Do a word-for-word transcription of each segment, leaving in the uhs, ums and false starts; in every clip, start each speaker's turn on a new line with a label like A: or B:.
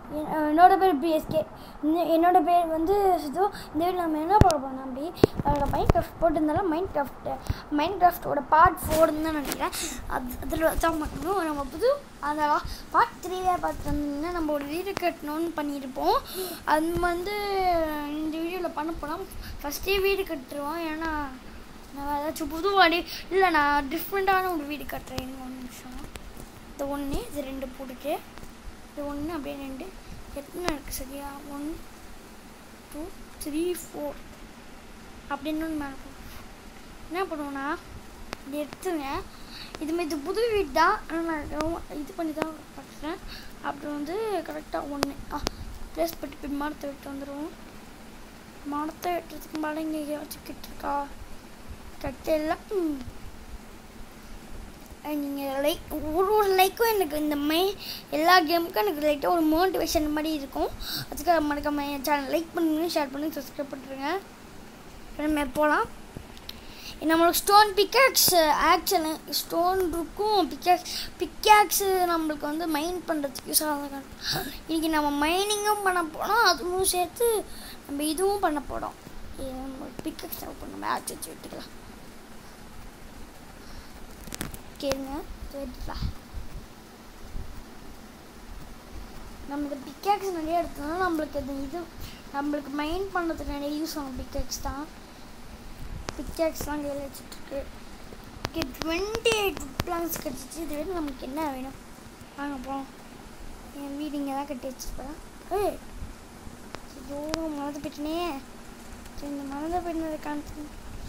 A: என்னோட பேர் பிஎஸ்கே. என்னோட பேர் வந்து சித்து. இந்த வீடியோ நம்ம என்ன பார்க்க போகிறோம் அப்படி அதில் மைண்ட் கிராஃப்ட் போட்டிருந்தாலும் மைண்ட் கிராஃப்ட் மைண்ட் கிராஃப்டோட பார்ட் ஃபோர்னு தான் நினைக்கிறேன். அது அதில் தான் பார்க்கணும். நம்ம புது அந்த பார்ட் த்ரீவே பார்த்துருந்தீங்கன்னா நம்ம ஒரு வீடு கட்டணும்னு பண்ணியிருப்போம். அது வந்து இந்த வீடியோவில் பண்ண போனால் ஃபஸ்ட்டே வீடு கட்டுருவோம். ஏன்னா நான் ஏதாச்சும் புது வாடி இல்லை நான் டிஃப்ரெண்ட்டான ஒரு வீடு கட்டுறேன். ஒரு நிமிஷம் இது ஒன்று இது ரெண்டு போட்டுட்டு இது ஒன்று அப்படியே ரெண்டு எத்தனை இருக்குது சரியா? ஒன் டூ த்ரீ ஃபோர் அப்படின்னு ஒன்று மேலே என்ன பண்ணுவோன்னா இப்படி எடுத்துங்க. இதுமாதிரி இது புது வீடு தான். ஆனால் நான் இது பண்ணி தான் பார்க்குறேன். அப்புறம் வந்து கரெக்டாக ஒன்று ஆ ப்ளேஸ் பட்டு போய் மரத்தை விட்டு வந்துடுவோம். மரத்தை வெட்டுறதுக்கு மேலே இங்கே வச்சுக்கிட்டு இருக்கா கட்டெல்லாம். நீங்கள் லைக் ஒரு ஒரு லைக்கும் எனக்கு இந்த மை எல்லா கேமுக்கும் எனக்கு லைட்டாக ஒரு மோட்டிவேஷன் மாதிரி இருக்கும். அதுக்காக மறக்காம என் சேனல் லைக் பண்ணுங்க, ஷேர் பண்ணி சப்ஸ்கிரைப் பண்ணுறேங்க. நம்ம போகலாம். நம்மளுக்கு ஸ்டோன் பிக்காக்ஸ் ஆக்சுவலு ஸ்டோன் இருக்கும். பிக்காக்ஸ் பிக்காக்ஸு நம்மளுக்கு வந்து மைன் பண்ணுறதுக்கு யூஸ் ஆகாத. இன்றைக்கி நம்ம மைனிங்கும் பண்ண போனோம், அதுவும் சேர்த்து நம்ம இதுவும் பண்ண போகிறோம். பிக்காக்ஸ் நம்ம நம்ம ஆக்ஸ் வச்சு விட்டுக்கலாம். கேளுங்க நம்மளுக்கு பிக்காக்ஸ் நிறைய எடுத்தோம்னா நம்மளுக்கு அது இது நம்மளுக்கு மைண்ட் பண்ணுறதுக்கு நிறைய யூஸ் ஆகும். பிக்காக்ஸ் தான் பிக்காக்ஸ்லாம் கையில் வச்சுட்ருக்கு. ஓகே டுவெண்ட்டி எயிட் பிளான்ஸ் கிடச்சிச்சு. இது வேணும் நமக்கு என்ன வேணும் வாங்க போகலாம். என் வீடு இங்கே தான் கட்டி வச்சுருப்பேன். ஏய் ஐயோ மறந்து போயிட்டனே. இந்த மறந்து போயிட்டு காமிச்சு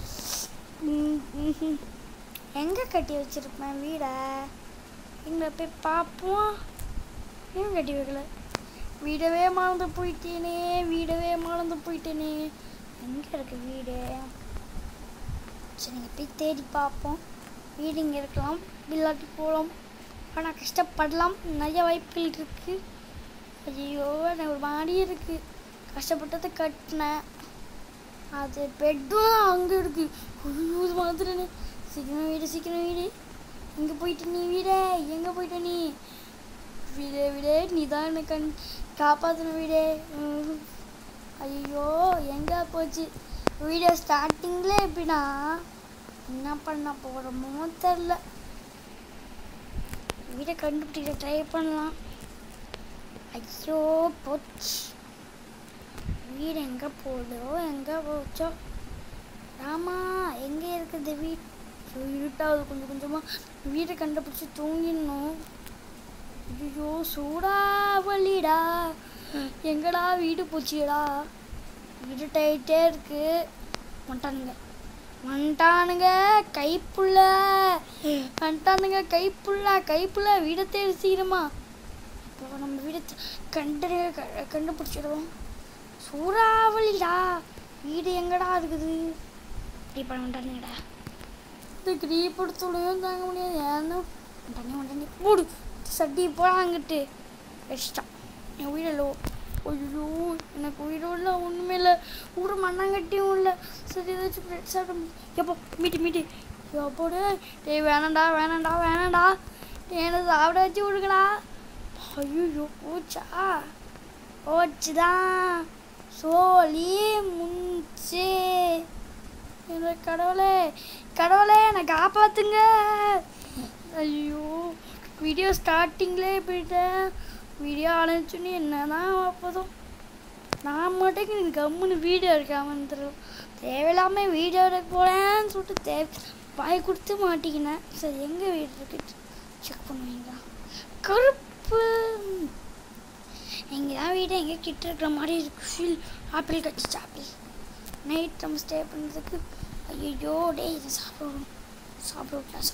A: எங்கே கட்டி வச்சுருப்பேன் வீடை? எங்களை போய் பார்ப்போம். ஏன் கட்டி வைக்கல? வீடவே மறந்து போயிட்டேனே வீடவே மறந்து போயிட்டேனே எங்கே இருக்குது வீடு? சரி நீங்கள் போய் தேடி பார்ப்போம். வீடு இங்கே இருக்கலாம், இல்லாட்டி போகலாம். ஆனால் கஷ்டப்படலாம், நிறைய வாய்ப்புகள் இருக்குது. ஐயோ எனக்கு ஒரு மாடி இருக்குது, கஷ்டப்பட்டதை கட்டினேன். அது பெட்டும் அங்கே இருக்குது. ஐயோ மறந்துட்டேனே. சீக்கிரம் வீடு சீக்கிரம் வீடு. எங்கே போயிட்டு நீ வீடே? எங்கே போயிட்ட நீ? வீடே வீடே நீ தான் எனக்கு கண் காப்பாற்றின வீடே. ஐயோ எங்கே போச்சு வீடியோ? ஸ்டார்டிங்கில் எப்படின்னா என்ன பண்ண போகிறோமோ தெரில. வீடை கண்டுபிடிக்க ட்ரை பண்ணலாம். ஐயோ போச்சு வீடு. எங்கே போதோ எங்கே போச்சோ? ஆமா எங்கே இருக்குது வீடு? இருட்டாவது கொஞ்சம் கொஞ்சமாக வீட்டை கண்டுபிடிச்சி தூங்கிடணும். ஐயோ சூடாவலிடா எங்கடா வீடு போச்சுடா? இருட்டாயிட்டே இருக்கு. வந்துட்டானுங்க வந்துட்டானுங்க கைப்புள்ள வந்துட்டானுங்க கைப்புள்ள கைப்புள்ள வீடை தேடி சீக்கிரமா. இப்போ நம்ம வீடை கண்டு கண்டுபிடிச்சிடுவோம். சூறாவளிடா வீடு எங்கடா இருக்குது? இப்படி பண்ண வந்துட்டானுங்கடா. கிரீப்படுத்தோடையும் தாங்க முடியாது. ஏன்னா தண்ணி உடனே மூடு சட்டி போடாங்கிட்டு வச்சிட்டான் என் உயிரலோ. ஐயோ எனக்கு உயிரோட ஒன்றுமே இல்லை. ஊட மண்ணாங்கட்டியும் இல்லை. சரி ஏதாச்சும் பிரெட் சாப்பிட எப்போ மீட்டு மீட்டு எப்போடு டே வேணாண்டா வேணாண்டா வேணாண்டா என்ன சாப்பிட வச்சு விடுக்கடா. ஐயோ போச்சா போச்சுதான் சோழி முன்சே. என்ன கடவுளே கடவுளே என்னை காப்பாற்றுங்க. ஐயோ வீடியோ ஸ்டார்டிங்லேயே போயிட்டேன். வீடியோ ஆரம்பிச்சோன்னே என்ன தான் அப்போதும் நான் மட்டும் நீ கம்முன்னு வீடியோ இருக்காமல் தரும். தேவையில்லாமல் வீடியோ எடுக்க போகிறேன்னு சொல்லிட்டு தேவை பாய் கொடுத்து மாட்டிக்கினேன். சரி எங்கே வீடு இருக்குது செக் பண்ணுவீங்களா? கருப்பு எங்கே தான் வீடு எங்கே கிட்ட இருக்கிற மாதிரி இருக்கு ஃபீல். ஆப்பிள் கட்சிச்சு ஆப்பிள் நைட் நம்ம ஸ்டே பண்ணுறதுக்கு. ஐயோ டே இதை சாப்பிடணும் சாப்பிட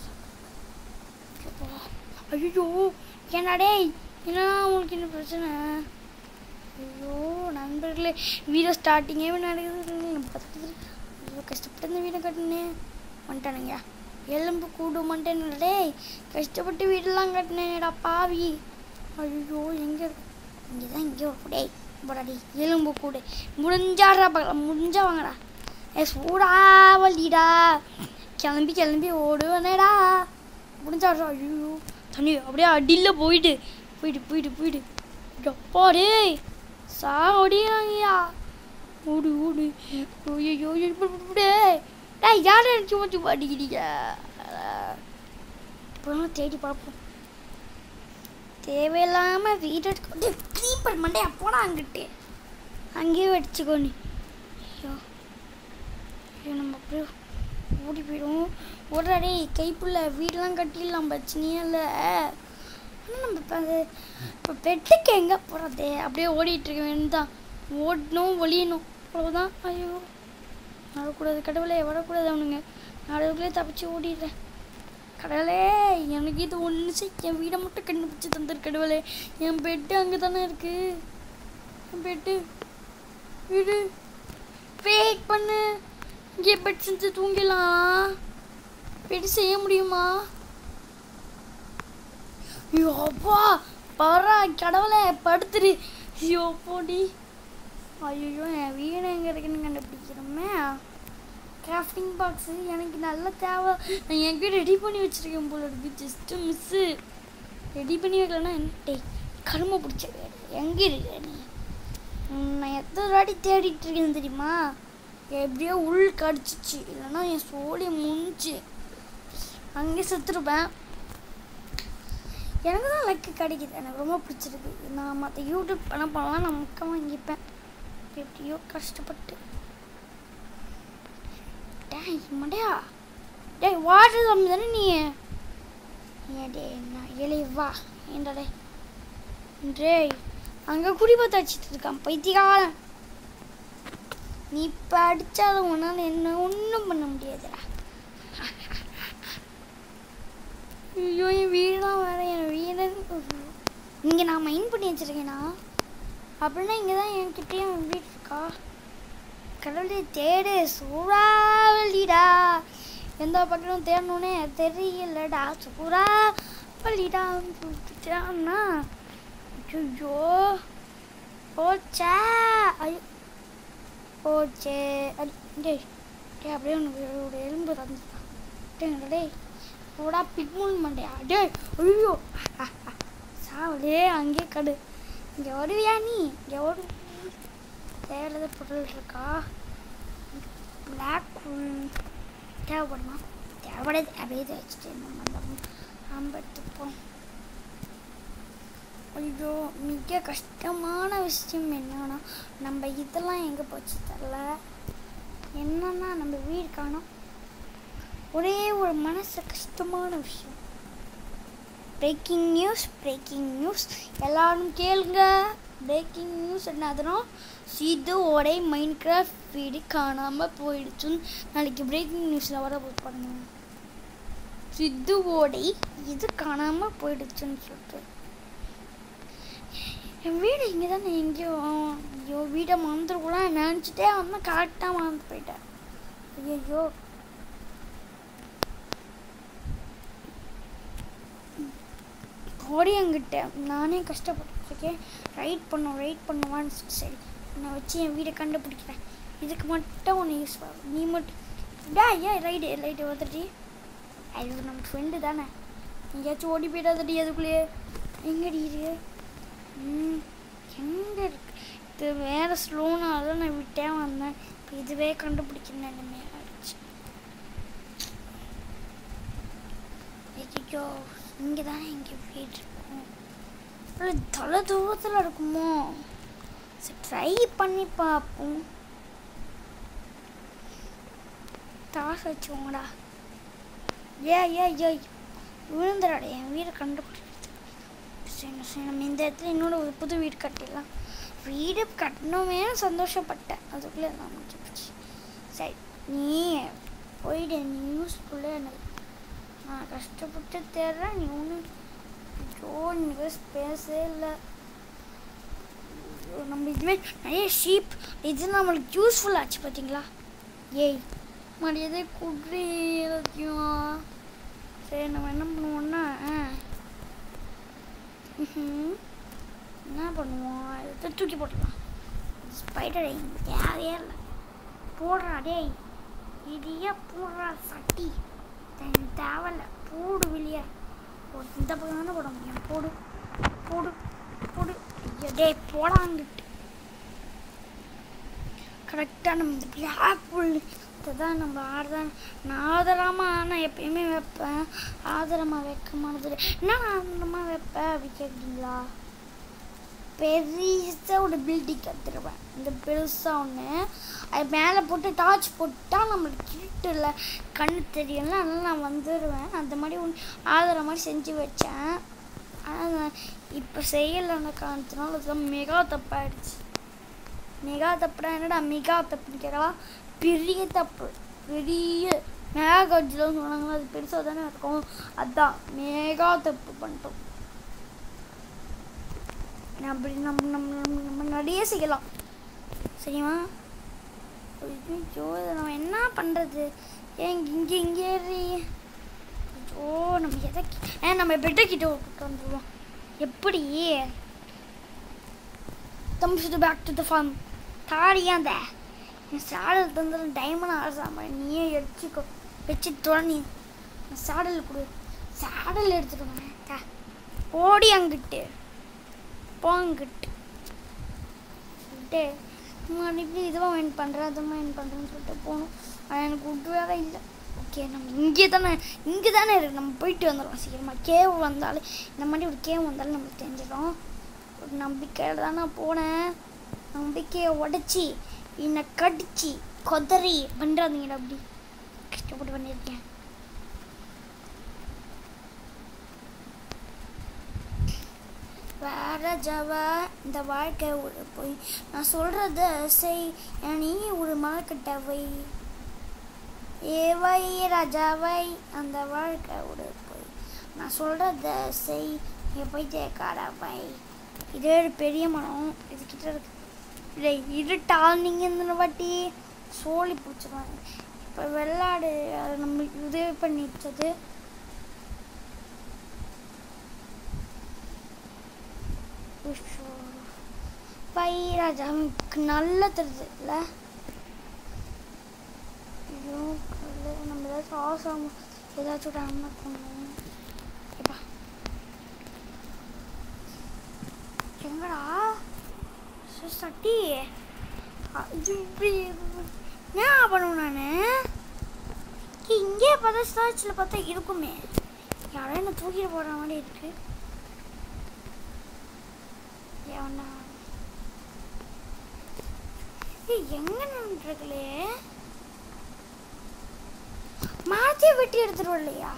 A: ஐயோ ஏன்னா டே ஏன்னா உங்களுக்கு என்ன பிரச்சனை? ஐயோ நண்பர்களே வீடியோ ஸ்டார்டிங்கே நடக்குது. பக்கத்தில் ஐயோ கஷ்டப்பட்டு இந்த வீடை கட்டினேன். வந்துட்டானுங்க எலும்பு கூடு மாட்டேன்னு டே கஷ்டப்பட்டு வீடெல்லாம் கட்டினேன்டா பாவி. ஐயோ எங்கே இங்கே தான் இங்கே டே போடாடி எலும்பு கூடு முடிஞ்சாடுறா பார்க்கலாம். முடிஞ்சா வாங்கடா. ஏ சூடாவலிடா கிளம்பி கிளம்பி ஓடுவேனேடா. முடிஞ்சாடுறா. ஐயோ தண்ணி அப்படியே அடியில் போயிட்டு போயிட்டு போயிட்டு போயிட்டு எப்பா டேய் சாவடியாங்கய்யா ஓடு ஓடு ஐயோ டேய் யாரை நினச்சி வச்சு பாட்டிக்கிறீங்க அப்புறம் தேடி பார்ப்போம் தேவையில்லாமல் வீட்டை க்ளீப்பர் மண்டையா போனா அங்கிட்டு அங்கேயே வச்சுக்கோ நீ ஐயோ ஐயோ நம்ம அப்படியே ஓடி போயிடுவோம் ஓடுறாடே கைப்புள்ள வீடெலாம் கட்டிடலாம் பிரச்சனையே இல்லை ஆனால் நம்ம இப்போ அது இப்போ பெட்டுக்கு எங்கே போகிறது அப்படியே ஓடிட்டுருக்க வேண்டியதான் ஓடணும் ஒளியணும் அவ்வளோதான் ஐயோ நடக்கூடாது கடவுளே வரக்கூடாது அவனுங்க நடவுக்குள்ளே தப்பிச்சு ஓடிடுறேன் கடவுளே எனக்கு இது ஒன்று செய் என் வீடை மட்டும் கண்டுபிடிச்சி தந்துரு கடவுளே என் பெட்டு அங்கே தானே இருக்குது என் பெட்டு வீடு வெயிட் பண்ணு இங்கே பெட் செஞ்சு தூங்கிடலாம் பெட் செய்ய முடியுமா ஐயோ அப்பா பரா கடவுளை படுத்துரு ஐயோ போடி ஐயோ என் வீடு எங்கே இருக்குன்னு கண்டுபிடிக்கிறோமே கிராஃப்டிங் பாக்ஸு எனக்கு நல்ல தேவை நான் எங்கே ரெடி பண்ணி வச்சுருக்கேன் போல இருக்குது ஜஸ்ட்டு மிஸ்ஸு ரெடி பண்ணி வைக்கலன்னா என்ன டேய் கருமை பிடிச்ச வேறு எங்கே இருக்க நீ நான் எத்தனை வாட்டி தேடிட்டு இருக்கேன்னு தெரியுமா எப்படியோ உள் கடிச்சிச்சு இல்லைன்னா என் சோழி முடிஞ்சு அங்கேயே செத்துருப்பேன் எனக்கு தான் லக்கு கிடைக்குது எனக்கு ரொம்ப பிடிச்சிருக்கு நான் மற்ற யூடியூப் பண்ண பண்ணலாம் நான் முக்க வாங்கிப்பேன் எப்படியோ கஷ்டப்பட்டு டேய் மண்டையா டேய் வாட்டர் தம்பி தானே நீ ஏன் டே நான் இலைய வா ஏண்டா டே டேய் அங்கே குடி பார்த்து அடிச்சிட்டு இருக்கான் பைத்தியக்காரன் நீ இப்போ அடித்தாலும் உன்னால் என்ன ஒன்றும் பண்ண முடியாதுடா ஐயோ என் வீடுதான் வேறு என் வீடு இங்கே நான் மைண்ட் பண்ணி வச்சுருக்கேனா அப்படின்னா இங்கே தான் என்கிட்டயும் என் வீடு இருக்கா கடவுளே தேடு சூறாவளிடா எந்த பக்கமும் தேடணுன்னே தெரியலடா சூறாவளிடா சொல்லிட்டான்னா ஐயோ போச்சா ஐயோ போச்சே டேய் டே அப்படியே உனக்கு எலும்பு தந்துட்டான் டேய் போடா பிட்முள் மண்டையா டேய் ஐயோ சாவலே அங்கேயே கடு இங்கே வருவியா நீ இங்கே ஒரு தேவையில்லாத பொருள் இருக்கா பிளாக் தேவைப்படுமா தேவைப்படாது அப்படியே வச்சுட்டு நம்ம நம்ம எடுத்துப்போம் ஐயோ மிக கஷ்டமான விஷயம் என்னன்னா நம்ம இதெல்லாம் எங்கே போச்சு தரல என்னன்னா நம்ம வீடு காணோம் ஒரே ஒரு மனசு கஷ்டமான விஷயம் பிரேக்கிங் நியூஸ் பிரேக்கிங் நியூஸ் எல்லாரும் கேளுங்க பிரேக்கிங் நியூஸ் என்னதுன்னா சித்துவோட மைன்கிராஃப்ட் வீடு காணாமல் போயிடுச்சுன்னு நாளைக்கு பிரேக்கிங் நியூஸில் வர போய் பாருங்க சித்துவோட இது காணாமல் போயிடுச்சுன்னு சொல்லிட்டு என் வீடு இங்கே தானே எங்கேயோ ஐயோ வீடை மறந்துடக்கூடாது நினச்சிட்டே வந்தால் கரெக்டாக மறந்து போயிட்டேன் ஐயோ ஓடி என்கிட்ட நானே கஷ்டப்பட்டுருக்கேன் ரைட் பண்ணும் ரைட் பண்ணுவான்னு சரி நான் வச்சு என் வீடை கண்டுபிடிக்கிறேன் இதுக்கு மட்டும் ஒன்று யூஸ் ஆகும் நீ மட்டும் டா ஏன் ரைடு ரைட்டு வந்துடுடி அது நம்ம ஃப்ரெண்டு தானே எங்கேயாச்சும் ஓடி போயிடாதடி அதுக்குள்ளேயே எங்கடி இருக்கு ம் எங்கே இருக்கு இது வேறு ஸ்லோனாக தான் நான் விட்டே வந்தேன் இப்போ இதுவே கண்டுபிடிக்கணும் நிலைமை ஆயிடுச்சு ஐயோ இங்கே தானே இங்கே வீடு இருக்கும் இல்லை தொலை தூரத்தில் இருக்குமோ சரி ட்ரை பண்ணி பார்ப்போம் தாசை வச்சுக்கோங்கடா ஏ ஏ ஏ விழுந்துடாடே என் வீடை கண்டுபிடிக்கிறது சரி சரி நம்ம இந்த இடத்துல இன்னொரு ஒரு புது வீடு கட்டிடலாம் வீடு கட்டணுமே சந்தோஷப்பட்டேன் அதுக்குள்ளே நான் முடிச்சு சரி நீ போயிடு நீ யூஸ்ஃபுல்லாக எனக்கு நான் கஷ்டப்பட்டு தேடுறேன் நீ ஒன்று ஐயோ நீ ஸ்பேஸே இல்லை நம்ம இதுவே நிறைய ஷீப் இது நம்மளுக்கு யூஸ்ஃபுல் ஆச்சு பார்த்தீங்களா ஏய் மரியாதை குட்ரி எல்லாத்தையும் சரி நம்ம என்ன பண்ணுவோம்னா என்ன பண்ணுவோம் இதை தூக்கி போட்டுடலாம் ஸ்பைடர் தேவையே இல்லை போடுறா டேய் இடியா போடுறா சட்டி தேவையில்ல போடு வெளியே இந்த பக்கம் தானே போட முடியும் போடு போடு போடு ஐயா டே போடாங்கிட்டு கரெக்டாக நம்ம இந்த பிளாக் புல் தான் நம்ம ஆடுதான். நான் ஆதரமாக நான் எப்பயுமே வைப்பேன். ஆதரமாக வைக்க மாட்டது என்ன ஆதரமாக வைப்பேன் அப்படி கேட்குறீங்களா? பெருசாக ஒரு பில்டிங் கற்றுருவேன். இந்த பெருசாக ஒன்று அது மேலே போட்டு டார்ச் போட்டால் நம்மளுக்கு கிட்டில் கண்ணு தெரியல. அதனால் நான் வந்துடுவேன். அந்த மாதிரி ஒன்று ஆதர மாதிரி செஞ்சு வச்சேன். ஆனால் நான் இப்போ செய்யலைன்னு காரணத்தினால அதுதான் மெகா தப்பாயிடுச்சு. மெகா தப்புனா என்னடா மெகா தப்புன்னு கேட்கலாம். பெரிய தப்பு. பெரிய மேகா கட்சியில் சொன்னாங்களா அது பெருசாக தானே இருக்கும். அதுதான் மெகா தப்பு பண்ணிட்டோம். அப்படி நம்ம நம்ம நம்ம நம்ம நிறைய செய்யலாம் சரிமா? ஐயோ நம்ம என்ன பண்ணுறது? ஏன் இங்கே இங்கே ஏறி ஓ நம்ம எதை ஏன் நம்ம பெட்டை கிட்ட விட்டு வந்துடுவோம். எப்படி தம்பிச்சுட்டு பேக் டு த ஃபார்ம் தாடியாந்த என் சாடல் தந்துடு டைமண்ட் ஆசாம நீயே எடுத்துக்கோ வச்சு துணி சாடல் கொடு. சாடல் எடுத்துடுவேன். ஓடி அங்கிட்டு போங்கிட்டு சொல்லிட்டு இப்படி இதுவாக வெயின் பண்ணுறேன் அதுவும் வெயின் பண்ணுறேன்னு சொல்லிட்டு போகணும். ஆனால் எனக்கு விட்டு வேலை இல்லை. ஓகே நம்ம இங்கே தானே இங்கே தானே இருக்குது. நம்ம போயிட்டு வந்துடுவோம் சீக்கிரமாக. கேவ் வந்தாலும் இந்த மாதிரி ஒரு கேவ் வந்தாலும் நம்மளுக்கு தெரிஞ்சிடும். ஒரு நம்பிக்கையில் தான் நான் போனேன். நம்பிக்கையை உடச்சி என்னை கடிச்சு கொதறி பண்ணுறாதீங்கடா. அப்படி கஷ்டப்பட்டு பண்ணியிருக்கேன். வேற ஜவ இந்த வாழ்க்கை ஒரு போய் நான் சொல்கிறத செய் நீ ஒரு மரக்கட்டவை ஏவை ராஜாவை அந்த வாழ்க்கை ஒரு போய் நான் சொல்கிறத செய் போய் தேக்காடவை. இதே ஒரு பெரிய மரம் இதுக்கிட்ட இருக்கு. இல்லை இருட்டால் நீங்கள் இந்த வாட்டி சோழி பிடிச்சிருவாங்க. இப்போ வெள்ளாடு அது நம்மளுக்கு உதவி பண்ணிச்சது. பைராஜாவுக்கு நல்லா தெரியுது இல்லை? ஐயோ நம்ம ஏதாச்சும் ஆசாம ஏதாச்சும் டாம பண்ணணும். எப்பா எங்கடா சட்டி இப்படி என்ன பண்ணுவேன் நான்? இங்கே பார்த்தா ஸ்டாச்சில் பார்த்தா இருக்குமே. யாரும் என்ன தூக்கிட்டு போடுற மாதிரி இருக்கு. ஏன்னா எங்க நின்றுருக்கலே மாத்திய வெட்டி எடுத்துருவோம் இல்லையா?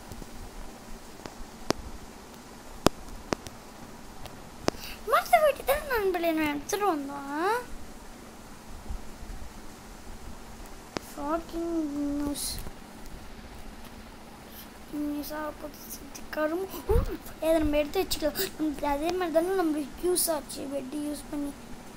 A: மாத்திய வெட்டி தான் நண்பர்களே நான் எடுத்துட்டு வந்தோம். ஷாக்கிங் நியூஸ் கரும்பு அதை நம்ம எடுத்து வச்சுக்கலாம். நமக்கு அதே மாதிரி தானே நம்ம யூஸ் ஆச்சு வெட்டி யூஸ் பண்ணி.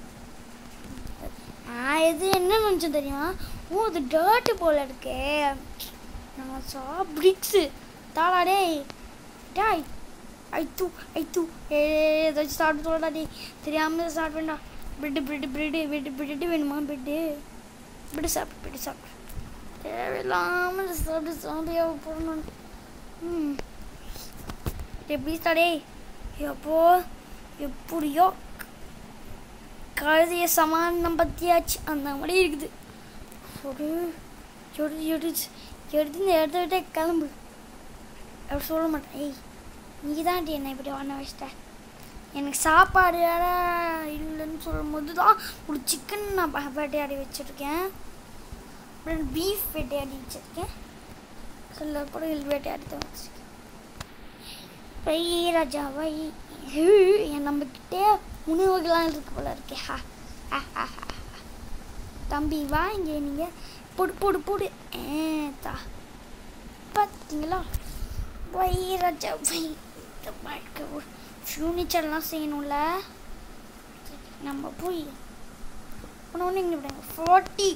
A: நான் எது என்ன நினச்சேன் தெரியுமா? ஓ அது டர்ட்டு போல் இருக்கே. நான் சா பிரிக்ஸு தாளாடே டாய் ஐத்து ஐத்து ஏ ஏதாச்சும் சாப்பிட்டு தோடா டே தெரியாமல் சாப்பிட வேண்டாம். Bread bread bread bread bread வேணுமா? பிரெட்டு பிரெட்டு சாப்பிடு பிரெட்டு சாப்பிடு தேவையில்லாமல் சாப்பிட்டு சாப்பியாக போடணும். ம் எப்படி தாடே எப்போ எப்படியோ கழுதிய சமானம் பற்றியாச்சு அந்த மாதிரி இருக்குது. ஒரு எடுத்து எடுத்து எடுத்து இந்த இடத்த விட்டே கிளம்பு அப்படி சொல்ல மாட்டேன். ஏய் நீ தான் என்னை இப்படி வாண்ண வச்சிட்ட. எனக்கு சாப்பாடு வேற இல்லைன்னு சொல்லும் போது தான் ஒரு சிக்கன் நான் வேட்டையாடி வச்சுருக்கேன். அப்புறம் பீஃப் வேட்டையாடி வச்சுருக்கேன். சில பொருள் வேட்டையாடி தான் வச்சுருக்கேன். பை ராஜாவை என் நம்மக்கிட்டே உணவுகள்லாம் இருக்கு போல இருக்கே. ஹா ஹா ஹா தம்பி வா இங்கே நீங்கள் போடு போடு போடு ஏத்தா பார்த்தீங்களா? வை ராஜா வை ஃபியூனிச்சர்லாம் செய்யணும்ல. நம்ம போய் ஒன்று இங்கே விடுங்க. Forty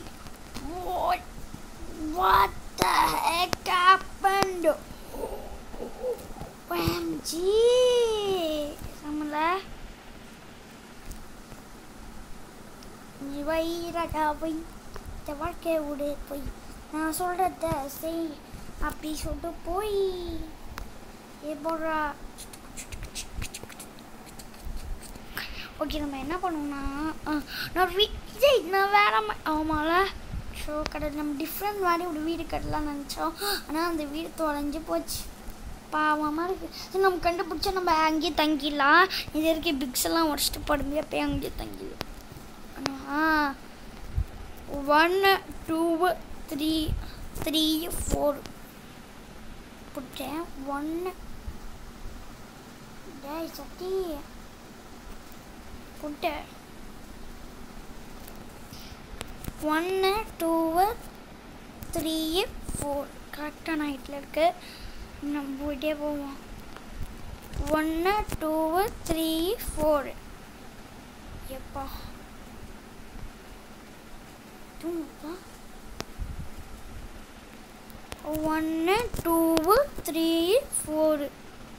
A: what the heck happened? O M G நம்மள நீ வை ராஜா வை இந்த வாழ்க்கையை விடு போய் நான் சொல்கிறத செய் அப்படி சொல்லிட்டு போய் ஏ போடுறா ஓகே நம்ம என்ன பண்ணுவோம்னா நான் விஜய் நான் வேற ஆமால ஸோ கடை நம்ம டிஃப்ரெண்ட் மாதிரி ஒரு வீடு கட்டலாம்னு நினச்சோம். ஆனால் அந்த வீடு தொலைஞ்சு போச்சு, பாவமாக இருக்குது. சரி நம்ம கண்டுபிடிச்சா நம்ம அங்கேயே தங்கிடலாம். இது இருக்க பிக்ஸ் எல்லாம் உடச்சிட்டு போடும்போது அப்போயே அங்கேயே தங்கிடலாம். ஆனால் ஒன்று டூ த்ரீ த்ரீ ஃபோர் போட்டேன். ஒன்று டே சட்டி போட்டேன். ஒன்று டூ த்ரீ ஃபோர் கரெக்டான ஹைட்டில் இருக்குது. நம்ம போயிட்டே போவோம். ஒன்று டூ த்ரீ ஃபோர் எப்பா ஒன்று டூ த்ரீ ஃபோர்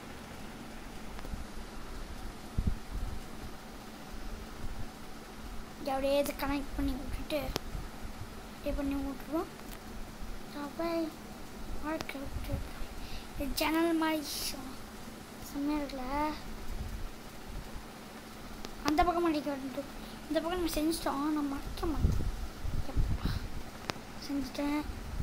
A: அப்படியே இதை கனெக்ட் பண்ணி விட்டுட்டு அப்படியே பண்ணி விட்டுருவோம். அப்படியே வாழ்க்கை விட்டு இது ஜன்னல் மாதிரி செம்மையாக இருக்குல்ல. அந்த பக்கம் அடிக்க வந்துட்டு இந்த பக்கம் நம்ம செஞ்சிட்டோம். நம்ம மறைக்க மாட்டோம் செஞ்சுட்டேன்.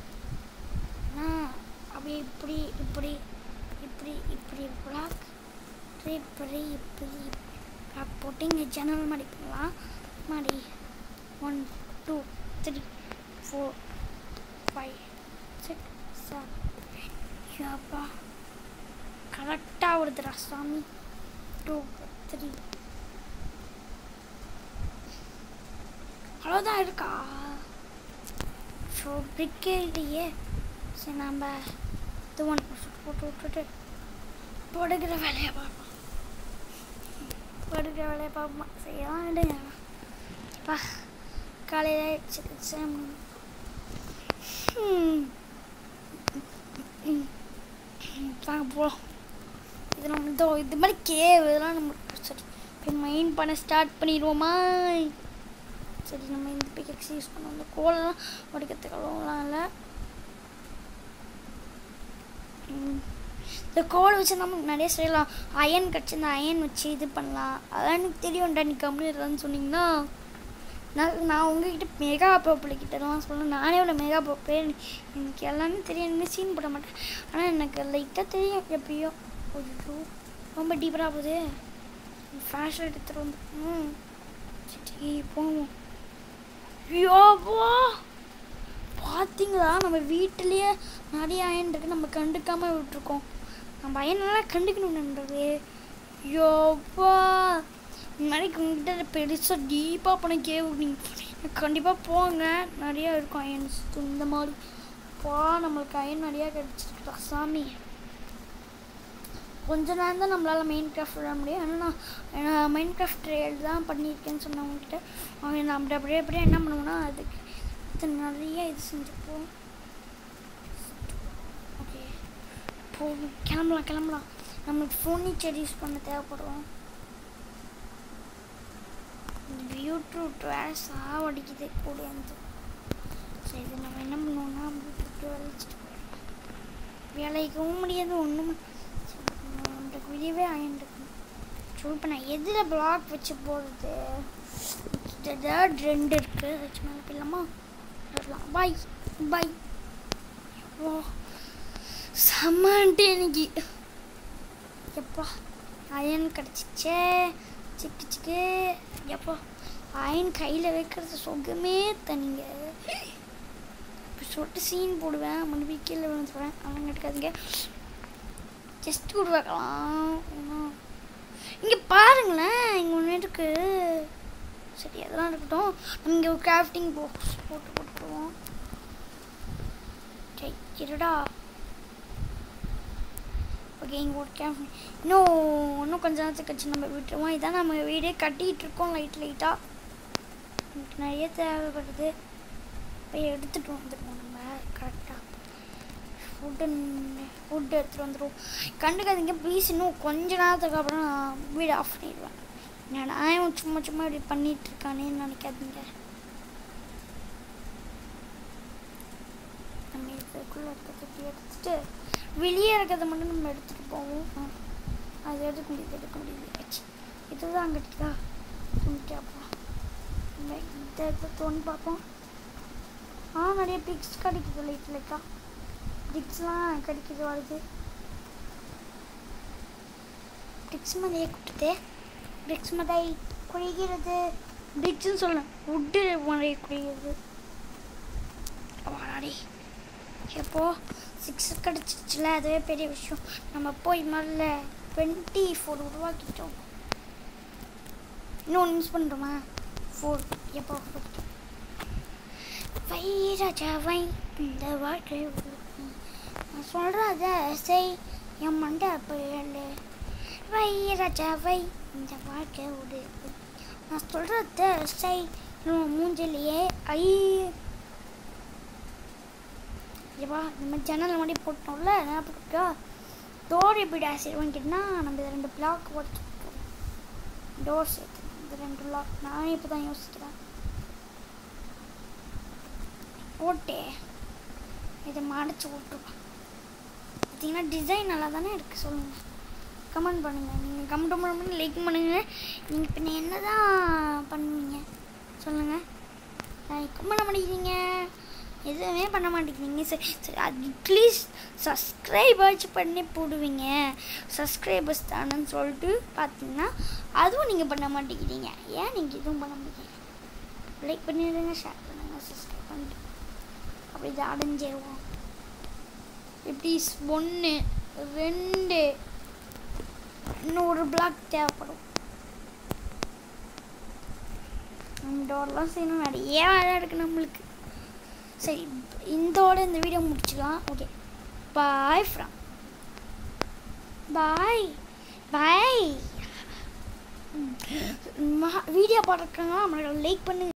A: அப்படியே இப்படி இப்படி இப்படி இப்படி பிளாக் இப்படி இப்படி பிளாக் போட்டு இங்கே ஜன்னல் மாதிரி பண்ணலாம். மாதிரி one two three four five six seven யாப்பா கரெக்டாக வருதுடா சாமி. டூ த்ரீ அவ்வளோதான் இருக்கா? ஸோ பிரிக்கே இல்லையே. சரி நம்ம இது ஒன் போட்டு விட்டுட்டு படுக்கிற வேலையை பார்ப்போம். படுக்கிற வேலையை பார்ப்போம். செய்யலாம் விடுங்க. அப்பா காலையில் ஆயிடுச்சு. வாங்க போகலாம். இது நம்ம இதோ இது மாதிரி கேவ் இதெல்லாம் நம்ம சரி இப்போ மைண்ட் பண்ண ஸ்டார்ட் பண்ணிடுவோமா? சரி நம்ம இந்த பிக்கெக்ஸ் யூஸ் பண்ணுவோம். இந்த கோலெல்லாம் உடைக்கிறதுக்கெல்லாம் இல்லை. இந்த கோல் வச்சு நமக்கு நிறைய செய்யலாம். அயன் கிடச்சி இந்த அயன் வச்சு இது பண்ணலாம். அதான் எனக்கு தெரியும்டா. நீ கம்பெனி இருக்கான்னு சொன்னீங்கன்னா நான் நான் உங்ககிட்ட மெகா பாப்புலக்கிட்ட தான் சொல்லணும். நானே உள்ள மெகா பாப்பு எனக்கு எல்லாமே தெரியும். இனிமேல் சீன் போட மாட்டேன். ஆனால் எனக்கு லைட்டாக தெரியும் எப்பயோ. ஐயோ ரொம்ப டீப்பராக போகுது. ஃபேஷன் எடுத்துகிட்டு வந்து ம் சரி போவோம். ஐயோப்பா பார்த்தீங்களா நம்ம வீட்டிலேயே நிறைய அயன் இருக்குது. நம்ம கண்டுக்காமல் விட்டுருக்கோம். நம்ம அயனெல்லாம் கண்டுக்கணுன்றது. ஐயோப்பா இந்த மாதிரி உங்கள்கிட்ட பெருசாக டீப்பாக பண்ண கேவு நீங்கள் கண்டிப்பாக போங்க. நிறையா இருக்கும் அயன்ஸ் இந்த மாதிரி. பா நம்மளுக்கு அயன் நிறையா கிடச்சிருக்குடா சாமி. கொஞ்ச நேரம் தான் நம்மளால் மெயின் கிராஃப்ட் விட முடியும். ஆனால் நான் மெயின் கிராஃப்ட் ட்ரையல் தான் பண்ணியிருக்கேன்னு சொன்னவங்ககிட்ட அவங்க நம்ம அப்படியே அப்படியே என்ன பண்ணுவோன்னா அதுக்கு இது நிறைய இது செஞ்சுப்போம். ஓகே போ கிளம்பலாம் கிளம்பலாம். நம்மளுக்கு ஃபர்னிச்சர் யூஸ் பண்ண தேவைப்படும். பீட்ரூட் வேறு சாவடிக்குது கூட வந்து. சரி இது நம்ம என்ன பண்ணுவோம்னா பீட்ரூட் விளைச்சிட்டு போயிடும். விளைக்கவும் முடியாது ஒன்றும். நம்மளுக்கு வெளியவே அயன் இருக்கணும். ஸோ இப்போ நான் எதில் பிளாக் வச்சு போடுறது? ரெண்டு இருக்குது. வச்சு மேலே போயிடலாமா? வரலாம். பாய் பாய். ஓ செம்மன்ட்டு இன்னைக்கு எப்பா அயன் கிடச்சிச்சே. சிக்கு சிக்கு எப்போ அயன் கையில் வைக்கிறது சுகமே தனிங்க. இப்போ சொல்லிட்டு சீன் போடுவேன். மறுபடி கீழே விழுந்துடுவேன். அதெல்லாம் கட்டுக்காதுங்க. ஜஸ்ட் கூட வைக்கலாம். இங்கே பாருங்களேன் இங்கே ஒன்று இருக்குது. சரி அதெல்லாம் இருக்கட்டும். நம்ம இங்கே ஒரு கிராஃப்டிங் பாக்ஸ் போட்டு போட்டுருவோம். சரி இருடா. ஓகே இங்கே ஒரு கிராஃப்டிங் இன்னும் இன்னும் கொஞ்ச நேரத்துக்கு கழிச்சு நம்ம விட்டுருவோம். இதான் நம்ம வீடே கட்டிகிட்டு இருக்கோம் லைட் லைட்டாக. எனக்கு நிறைய தேவைப்படுது. போய் எடுத்துகிட்டு வந்துடுவோம் நம்ம கரெக்டாக. ஃபுட்டு ஃபுட்டு எடுத்துகிட்டு வந்துடுவோம். கண்டுக்காதீங்க ப்ளீஸ். இன்னும் கொஞ்ச நேரத்துக்கு அப்புறம் நான் வீடு ஆஃப் பண்ணிடுவேன். நான் சும்மா சும்மா இப்படி பண்ணிட்டு இருக்கானேன்னு நினைக்காதீங்க. நம்ம இதுக்குள்ளே இருக்கிறத இப்படி எடுத்துட்டு வெளியே இருக்கிறத மட்டும் நம்ம எடுத்துகிட்டு போவோம். அது எடுக்க முடியுது எடுக்க முடியுது இதுதான் கிடைக்குதா? கேட்போம். இந்த தோணி பார்ப்போம். ஆ நிறைய பிக்ஸ் கிடைக்குது. லைட் லைக்கா பிக்ஸ்லாம் கிடைக்குது வருது. பிக்ஸ் மதையை கொடுத்தது. பிக்ஸ் மதை குழிகிறது. பிக்ஸ்ன்னு சொல்லலாம். உட்டு மழையை குழிகிறது. வாடாடி எப்போ சிக்ஸ் கிடச்சிச்சுல, அதுவே பெரிய விஷயம். நம்ம போய் முதல்ல டுவெண்ட்டி ஃபோர் உருவாக்கிட்டோம். இன்னும் யூஸ் பண்ணுறோமா? ஃபோர் எப்போ வை ராஜா வை இந்த வாழ்க்கை நான் சொல்கிறத செய் என் மண்டை போயிடல. வை ராஜா வை இந்த வாழ்க்கை விடு நான் சொல்கிறத செய் மூஞ்சிலேயே ஐ ஏவா நம்ம ஜன்னல் மாதிரி போட்டோம்ல. என்ன போட்டா டோர் எப்படி ஆசிட் வாங்கிட்டுனா நம்ம இதை ரெண்டு பிளாக் உடச்சுட்டோம். டோர் சேர்த்து இந்த ரெண்டு பிளாக் நான் இப்போ தான் யோசிக்கிறேன். போட்டே இதை மடிச்சு விட்டுருவோம். பார்த்தீங்கன்னா டிசைன் நல்லா தானே இருக்குது. சொல்லுங்கள், கமெண்ட் பண்ணுங்கள். நீங்கள் கமெண்ட் பண்ண லைக் பண்ணுங்கள். நீங்கள் இப்போ என்ன தான் பண்ணுவீங்க சொல்லுங்கள். லைக் பண்ண மாட்டேங்கிறீங்க, எதுவுமே பண்ண மாட்டேங்கிறீங்க. சரி சரி அட்லீஸ்ட் சப்ஸ்கிரைபாச்சு பண்ணி போடுவீங்க. சப்ஸ்கிரைபர்ஸ் தானேன்னு சொல்லிட்டு பார்த்தீங்கன்னா அதுவும் நீங்கள் பண்ண மாட்டேங்கிறீங்க. ஏன் நீங்கள் எதுவும் பண்ண மாட்டேங்கிறீங்க? லைக் பண்ணிடுங்க, ஷேர் பண்ணுங்கள், சப்ஸ்கிரைப் பண்ணிட்டு அப்படி இதை அடைஞ்சிருவோம். எப்படி ஒன்று ரெண்டு இன்னும் ஒரு பிளாக் தேவைப்படும். டோர்லாம் செய்யணும், நிறைய வேலை இருக்குது நம்மளுக்கு. சரி இதோட இந்த வீடியோ முடிச்சுக்கலாம். Okay bye from bye bye. Video பார்க்குறவங்க நம்மளுக்கு லைக் பண்ணுங்க.